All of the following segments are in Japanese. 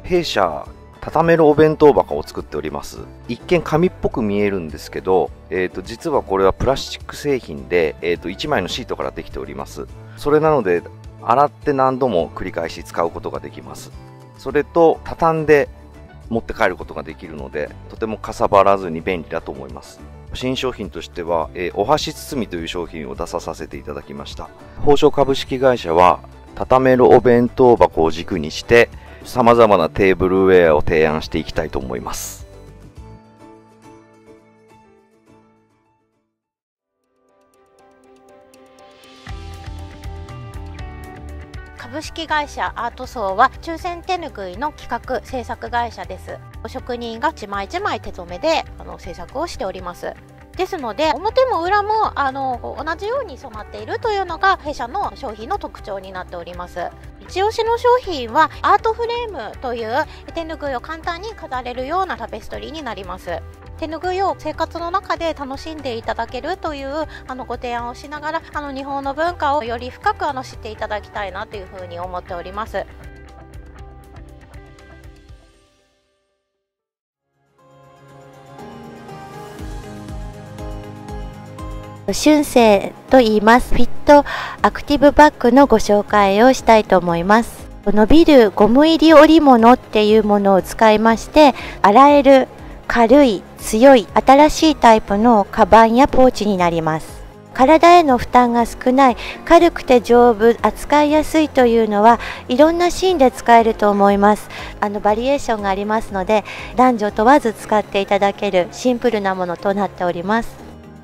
弊社畳めるお弁当箱を作っております。一見紙っぽく見えるんですけど、実はこれはプラスチック製品で、1枚のシートからできております。それなので洗って何度も繰り返し使うことができます。それと畳んで持って帰ることができるので、とてもかさばらずに便利だと思います。新商品としては、お箸包みという商品を出させていただきました。宝生株式会社は畳めるお弁当箱を軸にして様々なテーブルウェアを提案していきたいと思います。 株式会社アートソーは抽選手ぬぐいの企画制作会社です。職人が一枚一枚手染めで制作をしております。ですので表も裏も同じように染まっているというのが弊社の商品の特徴になっております。一押しの商品はアートフレームという手ぬぐいを簡単に飾れるようなタペストリーになります。手ぬぐいを生活の中で楽しんでいただけるというご提案をしながら日本の文化をより深く知っていただきたいなというふうに思っております。春生と言います。フィットアクティブバッグのご紹介をしたいと思います。伸びるゴム入り織物っていうものを使いまして、洗える軽い強い新しいタイプのカバンやポーチになります。体への負担が少ない、軽くて丈夫、扱いやすいというのはいろんなシーンで使えると思います。バリエーションがありますので、男女問わず使っていただけるシンプルなものとなっております。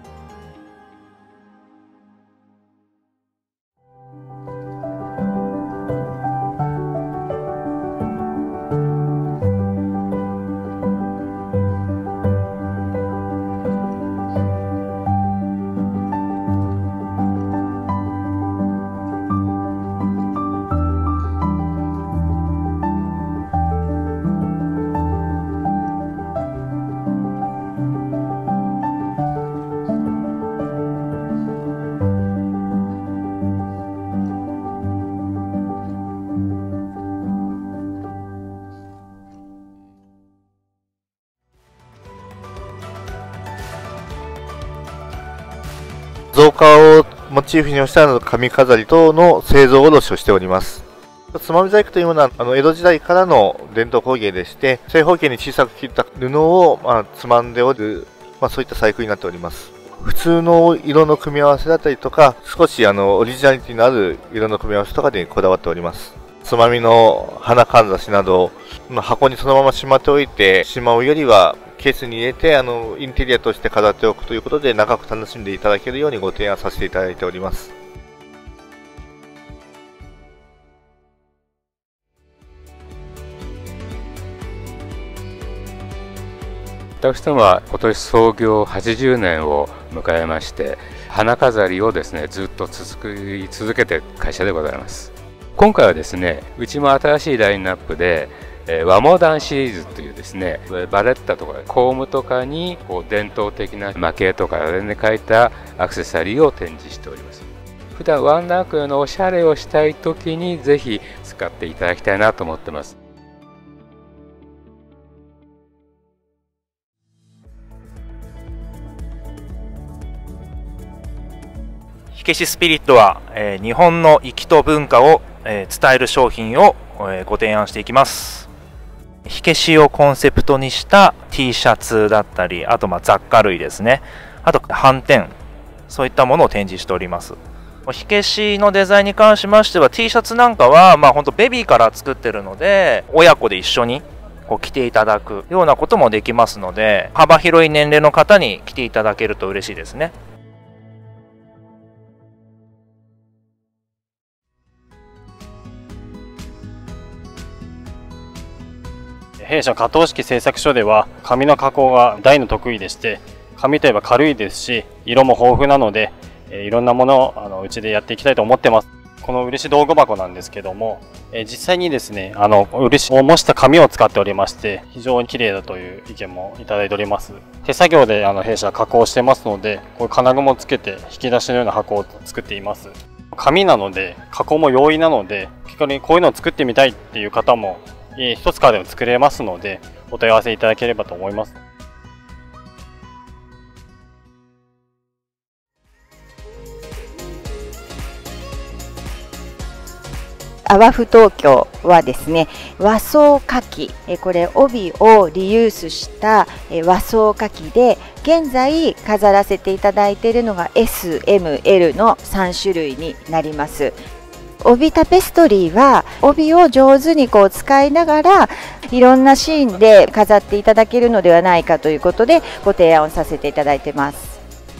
造花をモチーフにした髪飾り等の製造卸をしております。つまみ細工というものは江戸時代からの伝統工芸でして、正方形に小さく切った布をつまんで織る、そういった細工になっております。普通の色の組み合わせだったりとか、少しオリジナリティのある色の組み合わせとかにこだわっております。つまみの花かんざしなど箱にそのまましまっておいてしまうよりは、ケースに入れてインテリアとして飾っておくということで、長く楽しんでいただけるようにご提案させていただいております。 私どもは今年創業80年を迎えまして、花飾りをですねずっと続けている会社でございます。今回はですね、うちも新しいラインナップで和モダンシリーズというですね、バレッタとかコームとかに伝統的な蒔絵とかで描いたアクセサリーを展示しております。普段ワンランクのおしゃれをしたい時にぜひ使っていただきたいなと思ってます。 火消しスピリットは、日本の粋と文化を、伝える商品を、ご提案していきます。火消しをコンセプトにした T シャツだったり、あと雑貨類ですね、あと斑点、そういったものを展示しております。火消しのデザインに関しましては T シャツなんかは本当ベビーから作ってるので、親子で一緒に着ていただくようなこともできますので、幅広い年齢の方に着ていただけると嬉しいですね。 弊社加藤式製作所では紙の加工が大の得意でして、紙といえば軽いですし色も豊富なので、いろんなものをうちでやっていきたいと思ってます。この漆道具箱なんですけども、実際にですね漆を模した紙を使っておりまして、非常に綺麗だという意見もいただいております。手作業で弊社加工してますので、こういう金具もつけて引き出しのような箱を作っています。紙なので加工も容易なので、結構にこういうのを作ってみたいっていう方も一つからでも作れますので、お問い合わせいただければと思います。 アワフ東京はですね、和装花器、これ帯をリユースした和装花器で、現在飾らせていただいているのが S、M、L の3種類になります。帯タペストリーは帯を上手に使いながらいろんなシーンで飾っていただけるのではないかということでご提案をさせていただいてます。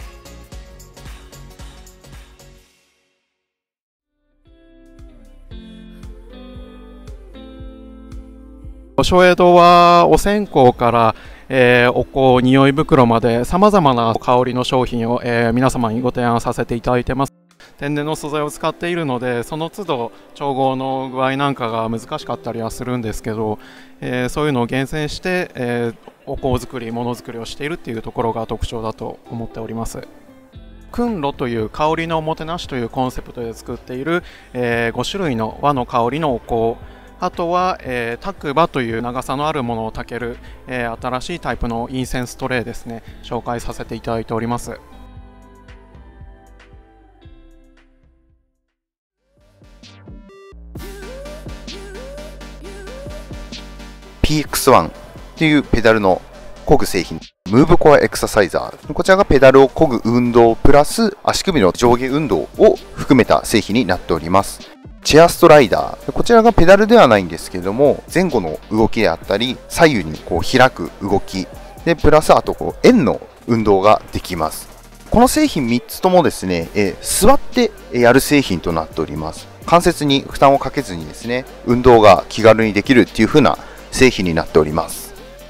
松江戸はお線香から、お香、匂い袋までさまざまな香りの商品を、皆様にご提案させていただいてます。天然の素材を使っているので、その都度調合の具合なんかが難しかったりはするんですけど、そういうのを厳選して、お香作り、ものづくりをしているっていうところが特徴だと思っております。燻炉という香りのおもてなしというコンセプトで作っている、5種類の和の香りのお香、あとは、卓馬という長さのあるものを炊ける、新しいタイプのインセンストレイですね、紹介させていただいております。 PX1 っていうペダルの漕ぐ製品、ムーブコアエクササイザー。こちらがペダルを漕ぐ運動プラス足首の上下運動を含めた製品になっております。チェアストライダー。こちらがペダルではないんですけれども、前後の動きであったり、左右に開く動き。で、プラスあと円の運動ができます。この製品3つともですね、座ってやる製品となっております。関節に負担をかけずにですね、運動が気軽にできるっていう風な製品になっております。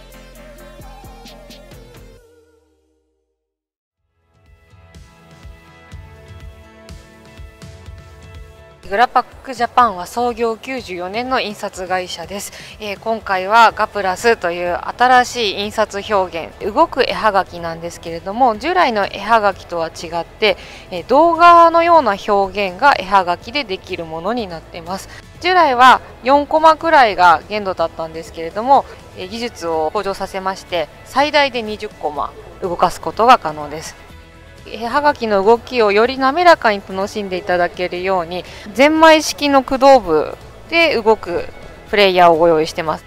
グラパックジャパンは創業94年の印刷会社です。今回はガプラスという新しい印刷表現、動く絵はがきなんですけれども、従来の絵はがきとは違って、動画のような表現が絵はがきでできるものになっています。従来は4コマくらいが限度だったんですけれども、技術を向上させまして最大で20コマ動かすことが可能です。絵はがきの動きをより滑らかに楽しんでいただけるように、ゼンマイ式の駆動部で動くプレイヤーをご用意してます。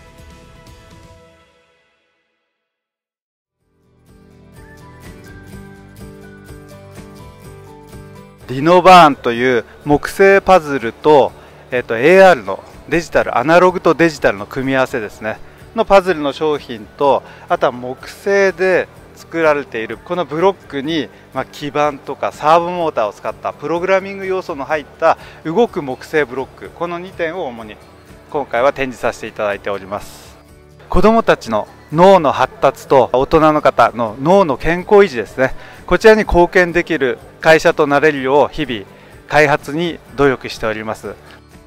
リノバーンという木製パズルと、AR のデジタル、アナログとデジタルの組み合わせですねのパズルの商品と、あとは木製で作られているこのブロックに、基板とかサーボモーターを使ったプログラミング要素の入った動く木製ブロック、この2点を主に今回は展示させていただいております。子どもたちの脳の発達と大人の方の脳の健康維持ですね、こちらに貢献できる会社となれるよう日々開発に努力しております。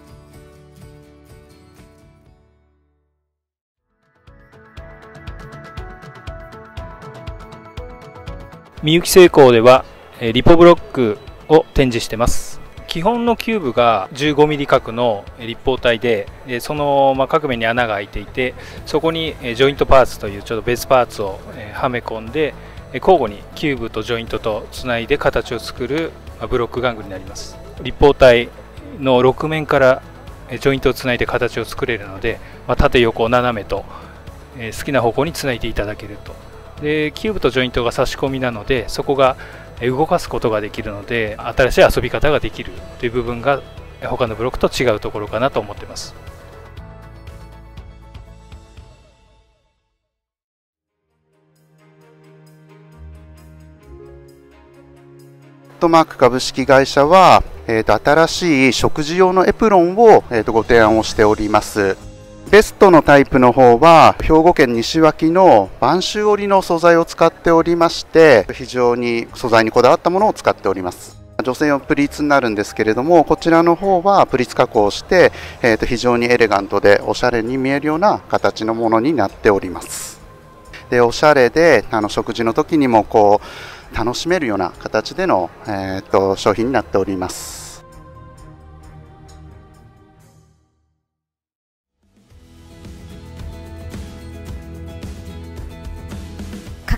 みゆき製鋼ではリポブロックを展示してます。基本のキューブが 15mm 角の立方体で、その各面に穴が開いていて、そこにジョイントパーツというちょっとベースパーツをはめ込んで、交互にキューブとジョイントとつないで形を作るブロック玩具になります。立方体の6面からジョイントをつないで形を作れるので、縦横斜めと好きな方向につないでいただけると。でキューブとジョイントが差し込みなので、そこが動かすことができるので、新しい遊び方ができるという部分が他のブロックと違うところかなと思っています。 マーク株式会社は、新しい食事用のエプロンを、ご提案をしております。ベストのタイプの方は兵庫県西脇の播州織の素材を使っておりまして、非常に素材にこだわったものを使っております。女性用プリーツになるんですけれども、こちらの方はプリーツ加工をして、非常にエレガントでおしゃれに見えるような形のものになっております。でおしゃれで食事の時にも楽しめるような形での、商品になっております。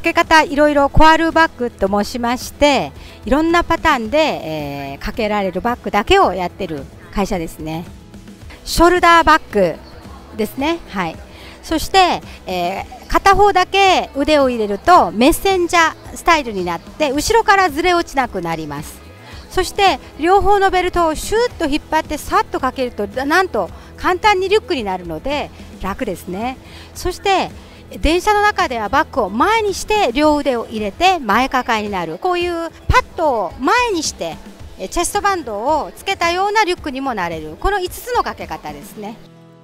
け方いろいろコアルバッグと申しまして、いろんなパターンで、かけられるバッグだけをやってる会社ですね。ショルダーバッグですね。はい。そして、片方だけ腕を入れるとメッセンジャースタイルになって後ろからずれ落ちなくなります。そして両方のベルトをシューッと引っ張ってさっとかけるとなんと簡単にリュックになるので楽ですね。そして電車の中ではバッグを前にして両腕を入れて前かかえになる、こういうパッドを前にしてチェストバンドをつけたようなリュックにもなれる、この5つのかけ方ですね。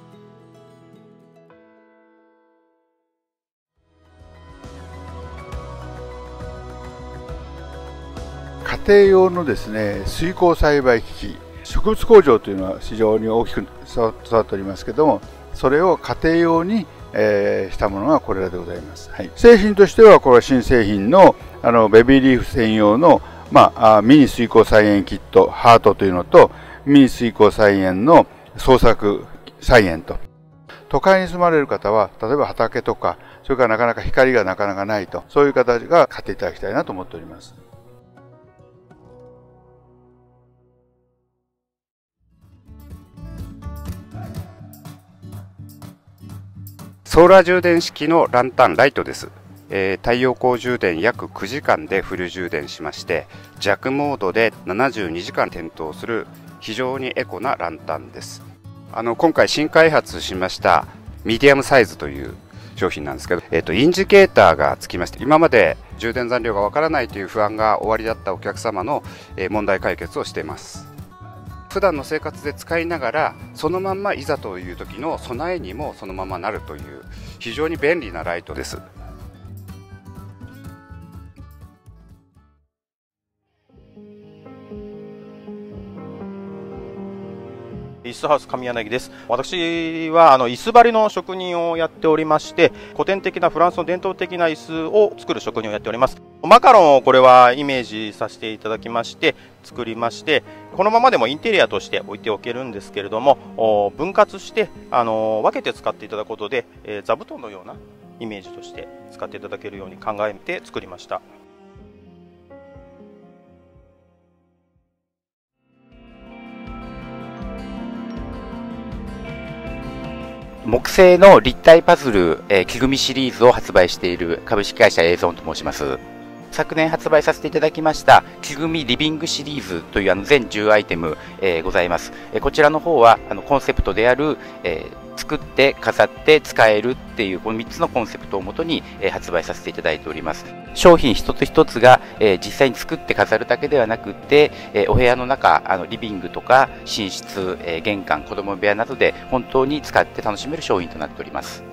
家庭用のですね、水耕栽培機器、植物工場というのは非常に大きく育っておりますけども、それを家庭用に、したものがこれらでございます。はい、製品としてはこれは新製品のベビーリーフ専用の、ミニ水耕菜園キットハートというのと、ミニ水耕菜園の創作菜園と。都会に住まれる方は例えば畑とか、それからなかなか光がなかなかないと、そういう方が買っていただきたいなと思っております。 ソーラー充電式のランタンライトです。太陽光充電約9時間でフル充電しまして、弱モードで72時間点灯する非常にエコなランタンです。今回新開発しましたミディアムサイズという商品なんですけど、インジケーターがつきまして、今まで充電残量がわからないという不安がおありだったお客様の問題解決をしています。普段の生活で使いながらそのまんまいざという時の備えにもそのままなるという非常に便利なライトです。 椅子ハウス神柳です。私は椅子張りの職人をやっておりまして、古典的なフランスの伝統的な椅子を作る職人をやっております。マカロンをこれはイメージさせていただきまして作りまして、このままでもインテリアとして置いておけるんですけれども、分割して分けて使っていただくことで、座布団のようなイメージとして使っていただけるように考えて作りました。 木製の立体パズル、木組みシリーズを発売している株式会社エーゾンと申します。昨年発売させていただきました木組みリビングシリーズという全10アイテム、ございます。こちらの方はコンセプトである、作って飾って使えるっていうこの3つのコンセプトをもとに、発売させていただいております。商品一つ一つが、実際に作って飾るだけではなくて、お部屋の中リビングとか寝室、玄関、子供部屋などで本当に使って楽しめる商品となっております。